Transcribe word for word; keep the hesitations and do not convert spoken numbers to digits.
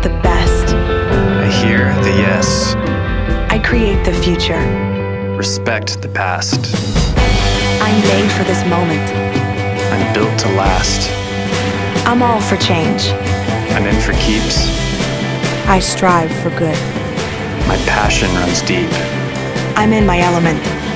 the best. I hear the yes. I create the future. Respect the past. I'm made for this moment. I'm built to last. I'm all for change. I'm in for keeps. I strive for good. My passion runs deep. I'm in my element.